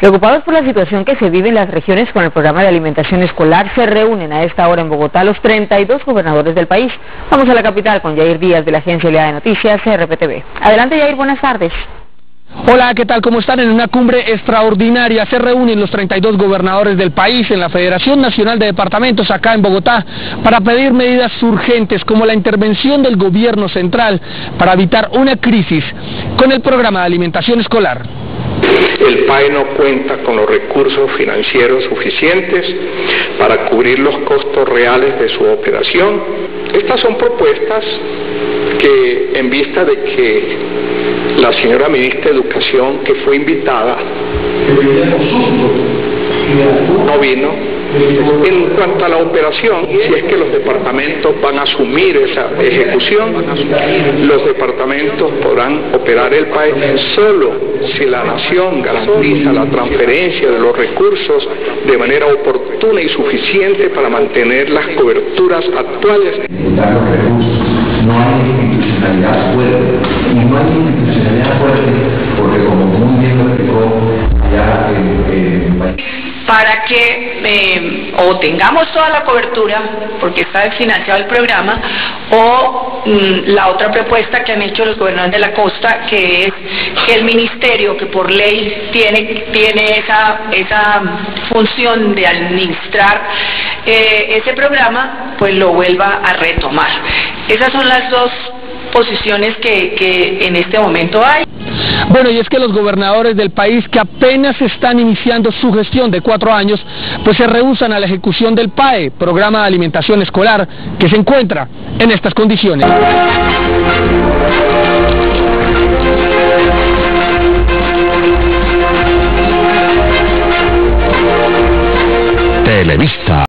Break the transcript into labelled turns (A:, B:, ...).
A: Preocupados por la situación que se vive en las regiones con el programa de alimentación escolar, se reúnen a esta hora en Bogotá los 32 gobernadores del país. Vamos a la capital con Yair Díaz de la agencia Aliada de Noticias, RPTV. Adelante, Yair, buenas tardes.
B: Hola, ¿qué tal? ¿Cómo están? En una cumbre extraordinaria se reúnen los 32 gobernadores del país en la Federación Nacional de Departamentos acá en Bogotá para pedir medidas urgentes como la intervención del gobierno central para evitar una crisis con el programa de alimentación escolar.
C: El PAE no cuenta con los recursos financieros suficientes para cubrir los costos reales de su operación. Estas son propuestas que, en vista de que la señora ministra de Educación, que fue invitada, no vino. En cuanto a la operación, si es que los departamentos van a asumir esa ejecución, los departamentos podrán operar el PAE solo si la nación garantiza la transferencia de los recursos de manera oportuna y suficiente para mantener las coberturas actuales.
D: No hay institucionalidad fuerte, y no hay institucionalidad fuerte porque, como muy bien lo explicó allá en país,
E: para que o tengamos toda la cobertura, porque está desfinanciado el programa, o la otra propuesta que han hecho los gobernadores de la costa, que es que el ministerio, que por ley tiene esa función de administrar ese programa, pues lo vuelva a retomar. Esas son las dos posiciones que en este momento hay.
B: Bueno, y es que los gobernadores del país, que apenas están iniciando su gestión de 4 años, pues se rehúsan a la ejecución del PAE, Programa de Alimentación Escolar, que se encuentra en estas condiciones.
F: Televista.